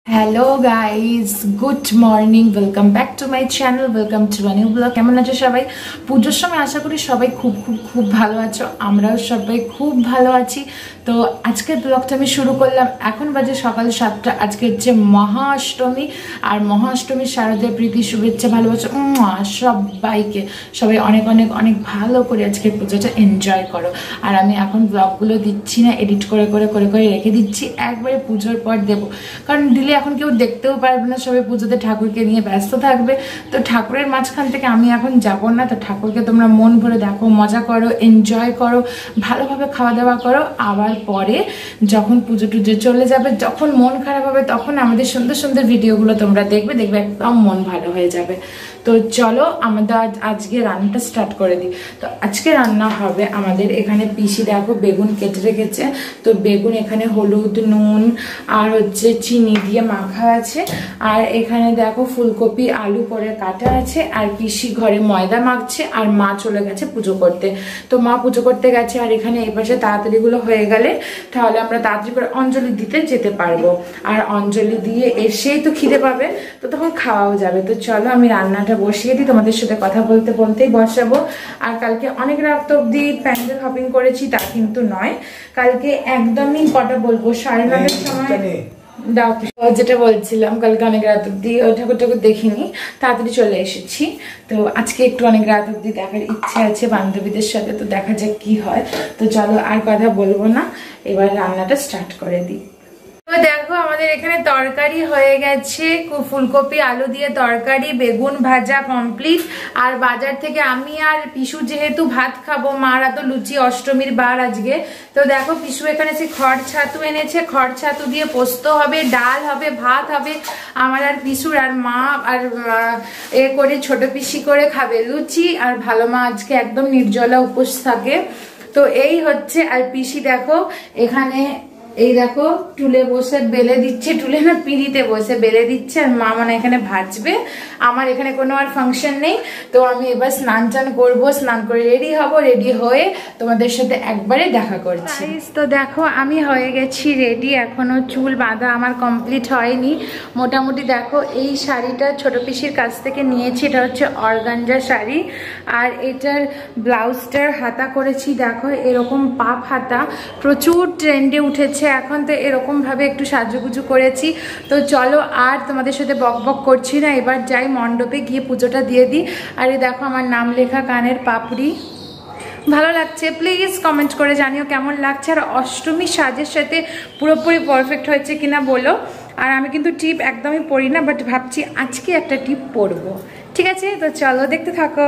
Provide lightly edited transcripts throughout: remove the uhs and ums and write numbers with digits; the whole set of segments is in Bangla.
Hello guys, good morning, welcome back to my channel, welcome to a new vlog. কেমন আছো সবাই? পুজোর সময় আশা করি সবাই খুব খুব খুব ভালো আছো। আমরাও সবাই খুব ভালো আছি। তো আজকের ব্লগটা আমি শুরু করলাম, এখন বাজে সকাল 7টা। আজকে হচ্ছে মহাষ্টমী, আর মহাষ্টমীর শারদীয় প্রীতি শুভেচ্ছা ভালোবাসা সবাইকে। সবাই অনেক অনেক অনেক ভালো করে আজকের পুজোটা এনজয় করো। আর আমি এখন ব্লগগুলো দিচ্ছি না, এডিট করে করে করে করে রেখে দিচ্ছি, একবারে পুজোর পর দেবো। কারণ দিলে এখন কেউ দেখতেও পারবে না, সবাই পুজোতে ঠাকুরকে নিয়ে ব্যস্ত থাকবে। তো ঠাকুরের মাঝখান থেকে আমি এখন যাব না। তো ঠাকুরকে তোমরা মন ভরে দেখো, মজা করো, এনজয় করো, ভালোভাবে খাওয়া দাওয়া করো। আবার পরে যখন পুজো টুজো চলে যাবে, যখন মন খারাপ হবে, তখন আমাদের সুন্দর সুন্দর ভিডিওগুলো তোমরা দেখবে একদম মন ভালো হয়ে যাবে। তো চলো আমাদের আজকে রান্নাটা স্টার্ট করে দিই। তো আজকে রান্না হবে আমাদের এখানে, পিসি দেখো বেগুন কেটে রেখেছে। তো বেগুন এখানে হলুদ, নুন আর হচ্ছে চিনি দিয়ে মাখা আছে। আর এখানে দেখো ফুলকপি আলু করে কাটা আছে। আর পিসি ঘরে ময়দা মাখছে, আর মা চলে গেছে পুজো করতে। তো মা পুজো করতে গেছে, আর এখানে এই পাশে তাড়াতাড়িগুলো হয়ে গেলে তাহলে আমরা তাড়াতাড়ি করে অঞ্জলি দিতে যেতে পারবো। আর অঞ্জলি দিয়ে এসেই তো খিদে পাবে, তো তখন খাওয়াও যাবে। তো চলো আমি রান্নাটা বসিয়ে দিই, তোমাদের সাথে কথা বলতে বলতেই বসাবো। আর কালকে অনেক রাত অব্দি প্যান্ডেল হপিং করেছি তা কিন্তু নয়, কালকে একদমই কটা বলবো 9:30টার সময় দাও, যেটা বলছিলাম কালকে অনেক রাত অব্দি ঠাকুর দেখিনি, তাড়াতাড়ি চলে এসেছি। তো আজকে একটু অনেক রাত অব্দি দেখার ইচ্ছে আছে বান্ধবীদের সাথে, তো দেখা যাক কি হয়। তো চলো আর কথা বলবো না, এবার রান্নাটা স্টার্ট করে দিই। তো দেখো আমাদের এখানে তরকারি হয়ে গেছে, ফুলকপি আলু দিয়ে তরকারি, বেগুন ভাজা কমপ্লিট। আর বাজার থেকে আমি আর পিসু যেহেতু ভাত খাবো, মারা তো লুচি, অষ্টমীর বার আজকে। তো দেখো পিসু এখানে সে খড় ছাতু এনেছে, খড় ছাতু দিয়ে পোস্ত হবে, ডাল হবে, ভাত হবে। আমার আর পিসুর, আর মা আর এ করে ছোট পিসি করে খাবে লুচি। আর ভালো মা আজকে একদম নির্জলা উপোস থাকে। তো এই হচ্ছে। আর পিসি দেখো এখানে এই দেখো টুলে বসে বেলে দিচ্ছে, টুলে না পিঁড়িতে বসে বেলে দিচ্ছে। আর মা মানে এখানে ভাজবে। আমার এখানে কোনো আর ফাংশন নেই, তো আমি এবার স্নান টান করবো, স্নান করে রেডি হব। রেডি হয়ে তোমাদের সাথে একবারে দেখা করছি। তো দেখো আমি হয়ে গেছি রেডি, এখনো চুল বাঁধা আমার কমপ্লিট হয়নি। মোটামুটি দেখো এই শাড়িটা ছোট পিসির কাছ থেকে নিয়েছি, এটা হচ্ছে অর্গানজা শাড়ি। আর এটার ব্লাউজটার হাতা করেছি দেখো এরকম পাপ হাতা, প্রচুর ট্রেন্ডে উঠেছে এখন। তো এরকম ভাবে একটু সাজুগুজু করেছি। তো চলো আর তোমাদের সাথে বক বক করছি না, এবার যাই মণ্ডপে গিয়ে পুজোটা দিয়ে দিই। আর এই দেখো আমার নাম লেখা কানের পাপড়ি, ভালো লাগছে? প্লিজ কমেন্ট করে জানিও কেমন লাগছে। আর অষ্টমী সাজের সাথে পুরোপুরি পারফেক্ট হয়েছে কিনা বলো। আর আমি কিন্তু টিপ একদমই পরি না, বাট ভাবছি আজকে একটা টিপ পরবো। ঠিক আছে, তো চলো দেখতে থাকো।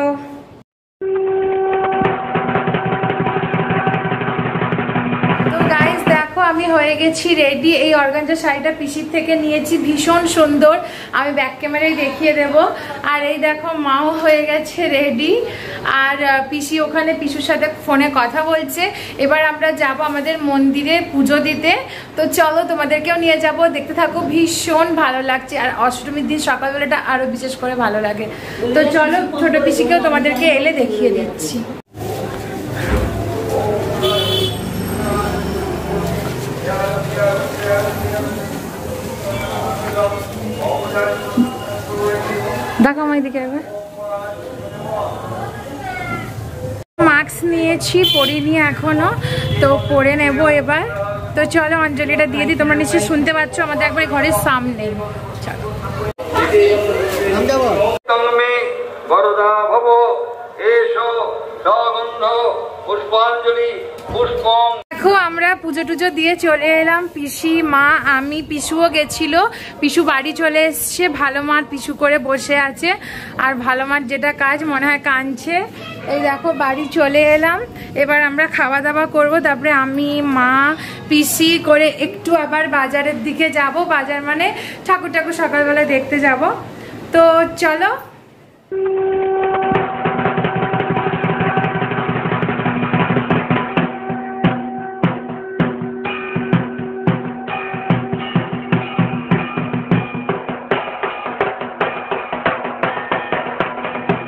আমি হয়ে গেছি রেডি। এই অর্গানজা শাড়িটা পিসির থেকে নিয়েছি, ভীষণ সুন্দর, আমি ব্যাক ক্যামেরায় দেখিয়ে দেব। আর এই দেখো মাও হয়ে গেছে রেডি। আর পিসি ওখানে পিসুর সাথে ফোনে কথা বলছে। এবার আমরা যাব আমাদের মন্দিরে পুজো দিতে। তো চলো তোমাদেরকেও নিয়ে যাব, দেখতে থাকো, ভীষণ ভালো লাগছে। আর অষ্টমীর দিন সকালবেলাটা আরো বিশেষ করে ভালো লাগে। তো চলো ছোট পিসিকেও তোমাদেরকে এলে দেখিয়ে দিচ্ছি। দেখো আমার দিকে একবার, মাস্ক নিয়েছি, পরিনি এখনো, তো পরে নেব এবার। তো চলো অঞ্জলিটা দিয়ে দিই, তোমরা নিশ্চয়ই শুনতে পাচ্ছ আমাদের একবার ঘরের সামনে। দেখো আমরা পুজো টুজো দিয়ে চলে এলাম, পিসি, মা, আমি, পিসুও গেছিল। পিসু বাড়ি চলে এসছে, ভালো মার পিসু করে বসে আছে। আর ভালো মার যেটা কাজ মনে হয় কাঁদছে। এই দেখো বাড়ি চলে এলাম, এবার আমরা খাওয়া দাওয়া করব। তারপরে আমি, মা, পিসি করে একটু আবার বাজারের দিকে যাব। বাজার মানে ঠাকুর ঠাকুর সকালবেলা দেখতে যাব। তো চলো।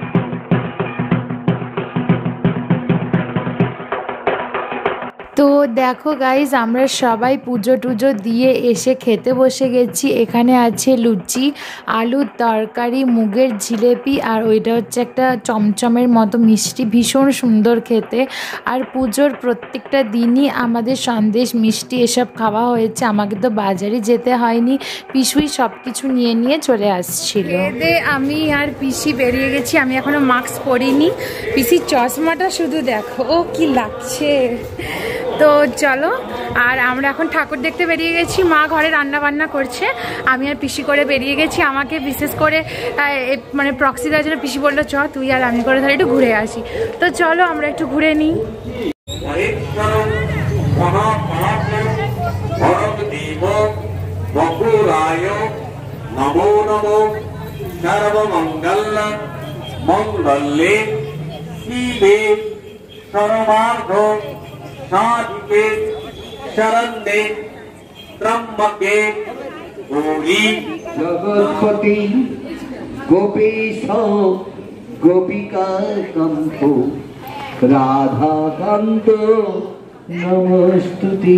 তো দেখো গাইজ আমরা সবাই পুজো টুজো দিয়ে এসে খেতে বসে গেছি। এখানে আছে লুচি, আলুর তরকারি, মুগের জিলেপি, আর ওইটা হচ্ছে একটা চমচমের মতো মিষ্টি, ভীষণ সুন্দর খেতে। আর পুজোর প্রত্যেকটা দিনই আমাদের সন্দেশ মিষ্টি এসব খাওয়া হয়েছে। আমাকে তো বাজারে যেতে হয়নি, পিসুই সব কিছু নিয়ে নিয়ে চলে আসছিল। আমি আর পিসি বেরিয়ে গেছি। আমি এখনো মাস্ক পরিনি। পিসির চশমাটা শুধু দেখো, ও কি লাগছে। তো চলো, আর আমরা এখন ঠাকুর দেখতে বেরিয়ে গেছি। মা ঘরে রান্না বান্না করছে, আমি আর পিসি করে বেরিয়ে গেছি। আমাকে বিশেষ করে মানে প্রক্সি দেওয়ার জন্য পিসি বললো চ তুই আর আমি করে তাহলে একটু ঘুরে আসি। তো চলো আমরা একটু ঘুরে নিই। নমো নমো সর্বমঙ্গল মঙ্গলে শিবে সর্বার্থ সাধিকে শরণ্যে ত্রম্বকে গৌরী জগৎপতি গোপীশ গোপিকা কম্প রাধাকান্ত নমস্তুতি।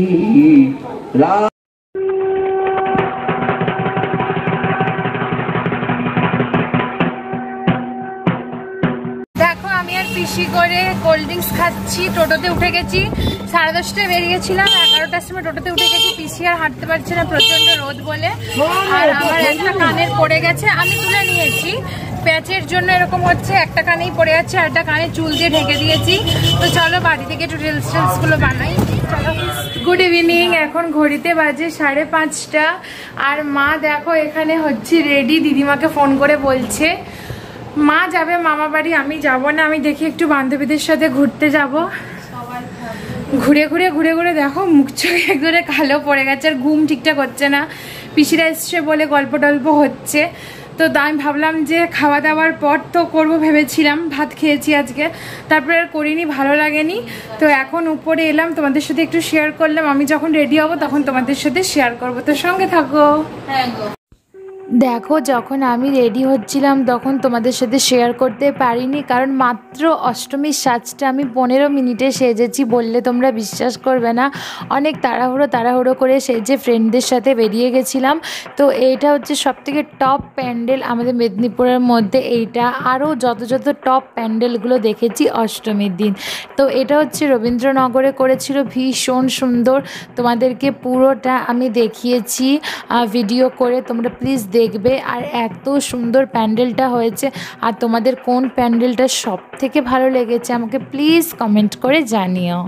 দেখো আমি আর পিসি করে কোল্ড ড্রিঙ্কস খাচ্ছি। টোটোতে উঠে গেছি, 10:30টায় বেরিয়েছিলাম, 11টার সময় টোটোতে উঠে গেছি। পিসি আর হাঁটতে পারছে না, প্রচন্ড রোদ বলে। আর আমার একটা কানের পড়ে গেছে, আমি তুলে নিয়েছি। প্যাচের জন্য এরকম হচ্ছে, একটা কানেই পড়ে যাচ্ছে, আর একটা কানে চুল দিয়ে ঢেকে দিয়েছি। তো চলো বাড়ি থেকে একটু রিলস গুলো বানাই। গুড ইভিনিং, এখন ঘড়িতে বাজে 5:30। আর মা দেখো এখানে হচ্ছে রেডি। দিদিমাকে ফোন করে বলছে মা যাবে মামা বাড়ি, আমি যাব না, আমি দেখি একটু বান্ধবীদের সাথে ঘুরতে যাব। ঘুরে ঘুরে দেখো মুখ চোখ একদরে কালো পড়ে গেছে, আর ঘুম ঠিকঠাক হচ্ছে না। পিসিরা এসছে বলে গল্প টল্প হচ্ছে। তো আমি ভাবলাম যে খাওয়া দাওয়ার পর তো করব ভেবেছিলাম, ভাত খেয়েছি আজকে, তারপরে আর করিনি, ভালো লাগেনি। তো এখন উপরে এলাম, তোমাদের সাথে একটু শেয়ার করলাম। আমি যখন রেডি হব তখন তোমাদের সাথে শেয়ার করব, তো সঙ্গে থাকো। দেখো যখন আমি রেডি হচ্ছিলাম তখন তোমাদের সাথে শেয়ার করতে পারিনি, কারণ মাত্র অষ্টমীর সাজটা আমি 15 মিনিটে সেজেছি, বললে তোমরা বিশ্বাস করবে না। অনেক তাড়াহুড়ো করে সেজে ফ্রেন্ডদের সাথে বেরিয়ে গেছিলাম। তো এইটা হচ্ছে সবথেকে টপ প্যান্ডেল আমাদের মেদিনীপুরের মধ্যে। এইটা আরও যত টপ প্যান্ডেলগুলো দেখেছি অষ্টমীর দিন। তো এটা হচ্ছে রবীন্দ্রনগরে করেছিল, ভীষণ সুন্দর। তোমাদেরকে পুরোটা আমি দেখিয়েছি ভিডিও করে, তোমরা প্লিজ দেখবে। আর এত সুন্দর প্যান্ডেলটা হয়েছে। আর তোমাদের কোন প্যান্ডেলটা সব থেকে ভালো লেগেছে আমাকে প্লিজ কমেন্ট করে জানিও।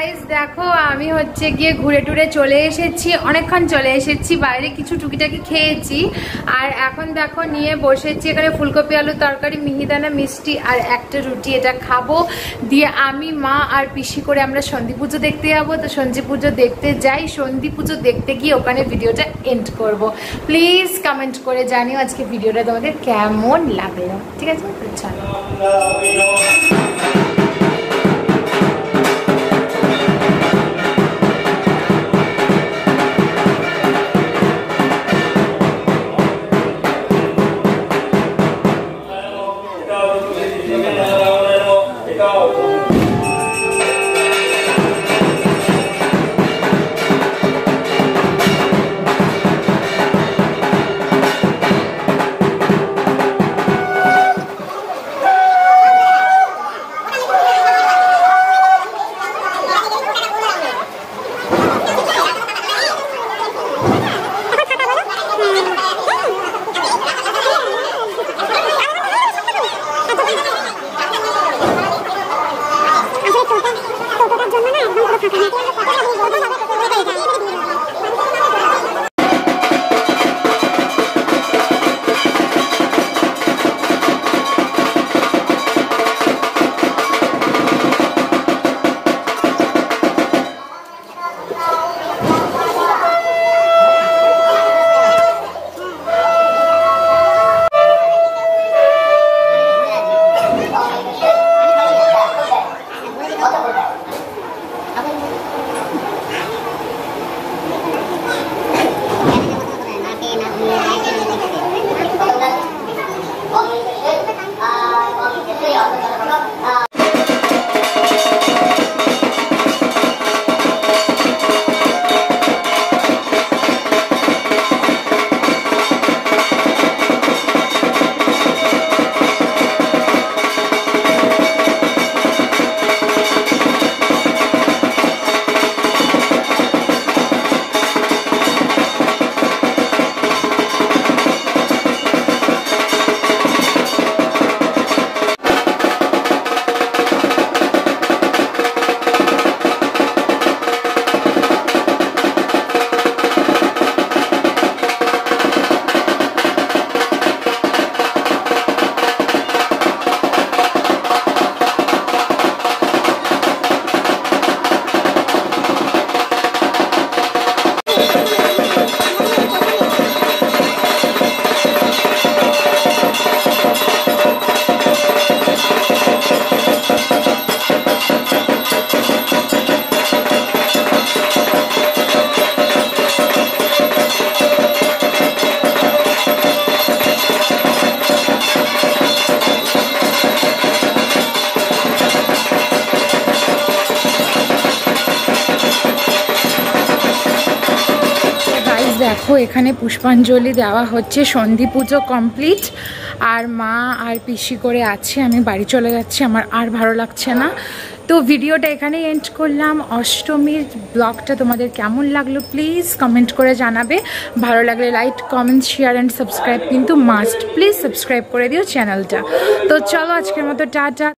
গাইস দেখো আমি হচ্ছে গিয়ে ঘুরে টুরে চলে এসেছি, অনেকক্ষণ চলে এসেছি, বাইরে কিছু টুকিটাকি খেয়েছি আর এখন দেখো নিয়ে বসেছি এখানে ফুলকপি আলুর তরকারি, মিহিদানা মিষ্টি আর একটা রুটি। এটা খাবো দিয়ে আমি মা আর পিসি করে আমরা সন্ধি পুজো দেখতে যাবো। তো সন্ধি পুজো দেখতে যাই, সন্ধি পুজো দেখতে গিয়ে ওখানে ভিডিওটা এন্ড করব। প্লিজ কমেন্ট করে জানিও আজকে ভিডিওটা তোমাদের কেমন লাগলো, ঠিক আছে? চলো দেখো এখানে পুষ্পাঞ্জলি দেওয়া হচ্ছে, সন্ধি পুজো কমপ্লিট আর মা আর পিসি করে আছে, আমি বাড়ি চলে যাচ্ছি, আমার আর ভালো লাগছে না। তো ভিডিওটা এখানেই এন্ড করলাম। অষ্টমীর ব্লগটা তোমাদের কেমন লাগলো প্লিজ কমেন্ট করে জানাবে। ভালো লাগলে like comment share and subscribe কিন্তু মাস্ট, প্লিজ সাবস্ক্রাইব করে দিও চ্যানেলটা। তো চলো আজকের মতো টাটা।